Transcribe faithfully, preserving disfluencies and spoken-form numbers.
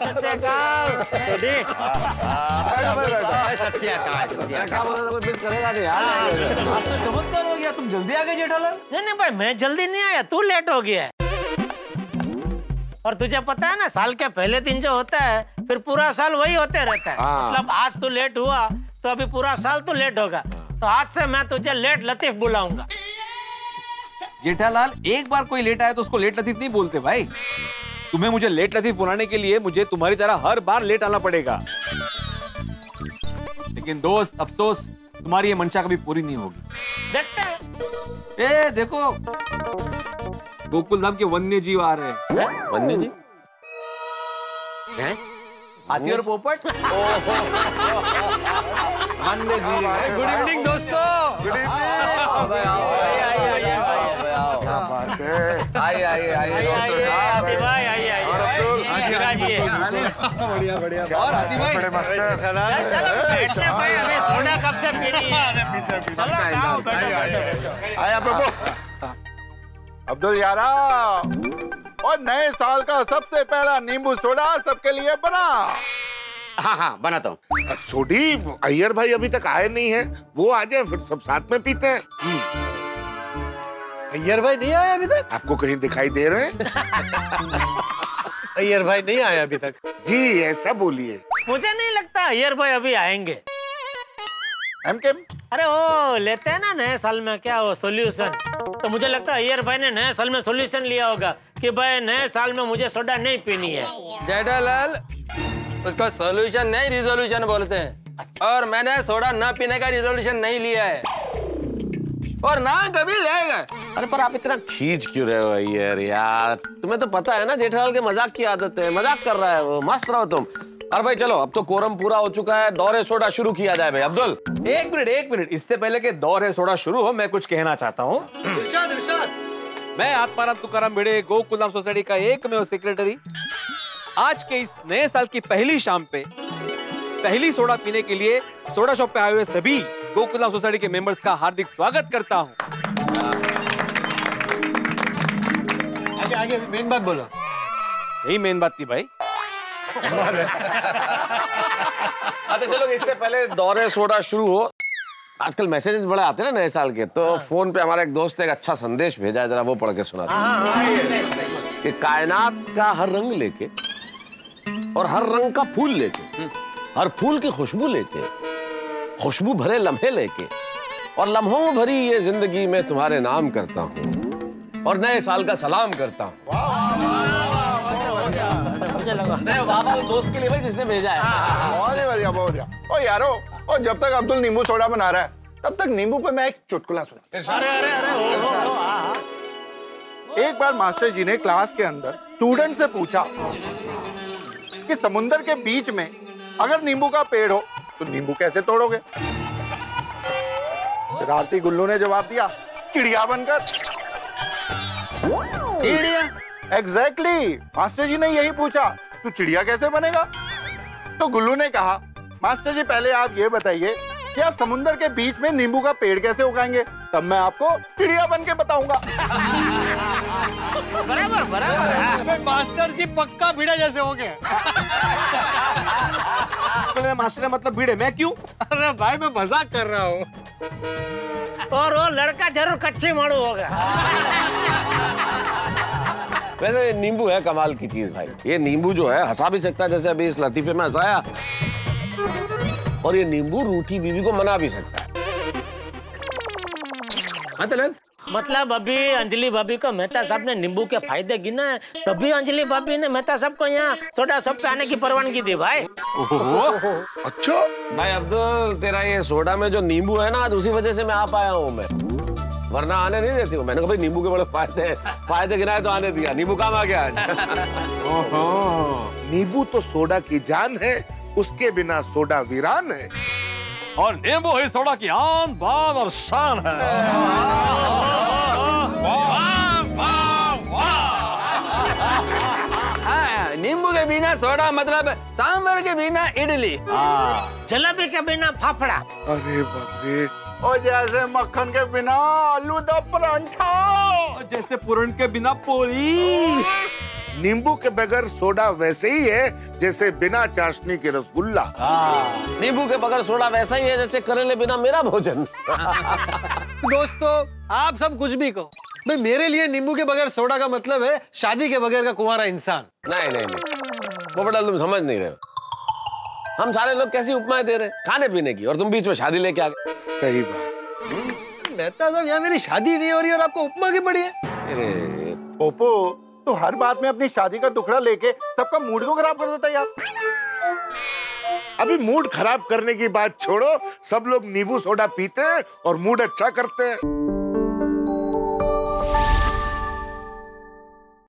करेगा नहीं यार। आज तो चमत्कार हो गया, तुम जल्दी आ गए जेठालाल। नहीं नहीं भाई, मैं जल्दी नहीं आया, तू लेट हो गया है। और तुझे पता है ना, साल के पहले दिन जो होता है फिर पूरा साल वही होते रहता है। मतलब आज तू लेट हुआ तो अभी पूरा साल तो लेट होगा। तो आज से मैं तुझे लेट लतीफ बुलाऊंगा। जेठालाल, एक बार कोई लेट आया तो उसको लेट लतीफ नहीं बोलते भाई। तुम्हें मुझे लेट लतीफ बुलाने के लिए मुझे तुम्हारी तरह हर बार लेट आना पड़ेगा। लेकिन दोस्त, अफसोस तुम्हारी ये मंशा कभी पूरी नहीं होगी। देखते हैं। ए देखो, गोकुलधाम के वन्य जीव आ रहे हैं। वन्य जीव? हाथी और पोपट। वन्य जीव। गुड इवनिंग दोस्तों। Good evening. आइए आइए आइए हाथी भाई, आइए आइए। बढ़िया बढ़िया। और हाथी भाई, बड़े मस्त हैं। चलो बैठते भाई, हमें सोना कब से पीनी है। चलो आओ, बैठो बैठो। आया प्रभु। अब्दुल यारा, और नए साल का सबसे पहला नींबू सोडा सबके लिए बना। हाँ हाँ बनाता हूँ। सोडी, अय्यर भाई अभी तक आए नहीं है, वो आ जाए फिर सब साथ में पीते हैं। अय्यर भाई नहीं आए अभी तक? आपको कहीं दिखाई दे रहे हैं? अय्यर भाई नहीं आए अभी तक। जी ऐसा बोलिए। मुझे नहीं लगता अय्यर भाई अभी आएंगे। एम केम? अरे वो लेते हैं ना नए साल में क्या वो सोल्यूशन, तो मुझे लगता है अय्यर भाई ने नए साल में सोल्यूशन लिया होगा कि भाई नए साल में मुझे सोडा नहीं पीनी है। जेठालाल, उसको सोल्यूशन नहीं रिजोल्यूशन बोलते हैं। और मैंने सोडा ना पीने का रिजोल्यूशन नहीं लिया है और ना कभी लेगा। अरे पर आप इतना खींच क्यों रहे हो अय्यर यार? तुम्हें तो पता है ना जेठालाल के मजाक की आदत है, मजाक कर रहा है वो। मस्त रहो तुम। अरे भाई चलो, अब तो कोरम पूरा हो चुका है, दौरे सोडा शुरू किया जाए। भाई अब्दुल, एक मिनट एक मिनट, इससे पहले के दौरे सोडा शुरू हो, मैं कुछ कहना चाहता हूँ। इरशाद इरशाद। मैं आत्माराम तुकाराम भिड़े, गोकुलधाम सोसाइटी का एकमेव सेक्रेटरी, आज के इस नए साल की पहली शाम पे पहली सोडा पीने के लिए सोडा शॉप पे आए हुए सभी गोकुलधाम सोसाइटी के मेंबर्स का हार्दिक स्वागत करता हूँ। आगे आगे मेन बात बोलो। यही मेन बात थी भाई। अच्छा चलो, इससे पहले दौरे सोडा शुरू हो, आजकल मैसेजेस बड़े आते हैं ना नए साल के, तो फोन पे हमारा एक दोस्त ने एक अच्छा संदेश भेजा है, जरा वो पढ़ के सुनाते हैं। कि कायनात का हर रंग लेके और हर रंग का फूल लेके, हर फूल की खुशबू लेके, खुशबू भरे लम्हे लेके और लम्हों भरी ये जिंदगी में तुम्हारे नाम करता हूँ और नए साल का सलाम करता हूँ। नहीं बाबा, दोस्त के लिए भाई जिसने भेजा है। बहुत ही बढ़िया, बहुत बढ़िया। ओ यारो, और जब तक अब्दुल नींबू सोडा बना रहा है तब तक नींबू पे मैं एक चुटकुला सुना। अरे अरे अरे ओ, ओ, ओ, एक बार मास्टर जी ने क्लास के अंदर स्टूडेंट से पूछा कि समुंदर के बीच में अगर नींबू का पेड़ हो तो नींबू कैसे तोड़ोगे? शरारती गुल्लू ने जवाब दिया, चिड़िया बनकर। चिड़िया? एग्जैक्टली, मास्टर जी ने यही पूछा, तू चिड़िया कैसे बनेगा? तो गुल्लू ने कहा, मास्टर जी पहले आप ये बताइए कि आप समुंदर के बीच में नींबू का पेड़ कैसे उगाएंगे, तब मैं आपको चिड़िया बन के बताऊंगा। बराबर बराबर। मास्टर जी पक्का भिड़े जैसे हो गए। मास्टर मतलब भिड़े, मैं क्यों? अरे भाई मैं मजाक कर रहा हूँ। और वो लड़का जरूर कच्ची मारू होगा। वैसे ये नींबू है कमाल की चीज भाई। ये नींबू जो है हंसा भी सकता है, जैसे अभी इस लतीफे में हंसाया, और ये नींबू रूठी बीवी को मना भी सकता है। मतलब मतलब अभी अंजलि भाभी को मेहता साहब ने नींबू के फायदे गिना है, तभी अंजलि भाभी ने मेहता साहब को यहाँ सोडा शॉप पे आने की परवानगी दी भाई। अच्छा भाई अब्दुल, तेरा ये सोडा में जो नींबू है ना, आज उसी वजह से मैं आ पाया हूँ मैं, वरना आने नहीं देती हूँ। मैंने कहा भाई नींबू के बड़े फायदे हैं, फायदे गिनाए तो आने दिया। नींबू काम आ गया आज। नींबू तो सोडा की जान है, उसके बिना सोडा वीरान है। और नींबू ही सोडा की आन बान और शान है। नींबू के बिना सोडा मतलब सांभर के बिना इडली, जलेबी के बिना फाफड़ा, अरे बाप रे, और जैसे मक्खन के बिना आलू दा परांठा, जैसे पूरन के बिना पोली। नींबू के बगैर सोडा वैसे ही है जैसे बिना चाशनी के रसगुल्ला। नींबू के बगैर सोडा वैसा ही है जैसे करेले बिना मेरा भोजन। दोस्तों आप सब कुछ भी कहो, भाई मेरे लिए नींबू के बगैर सोडा का मतलब है शादी के बगैर का कुंवारा इंसान। नहीं नहीं नहीं पोपटलाल, तुम समझ नहीं रहे हो। हम सारे लोग कैसी उपमाएं दे रहे हैं खाने पीने की, और तुम बीच में शादी लेके आ गए। सही बात। मेहता साहब, यहाँ मेरी शादी नहीं हो रही और आपको उपमा की पड़ी है। अरे पोपो, तो हर बात में अपनी शादी का दुखड़ा लेके सबका मूड को खराब कर देता है यार। अभी मूड खराब करने की बात छोड़ो, सब लोग नींबू सोडा पीते हैं और मूड अच्छा करते हैं।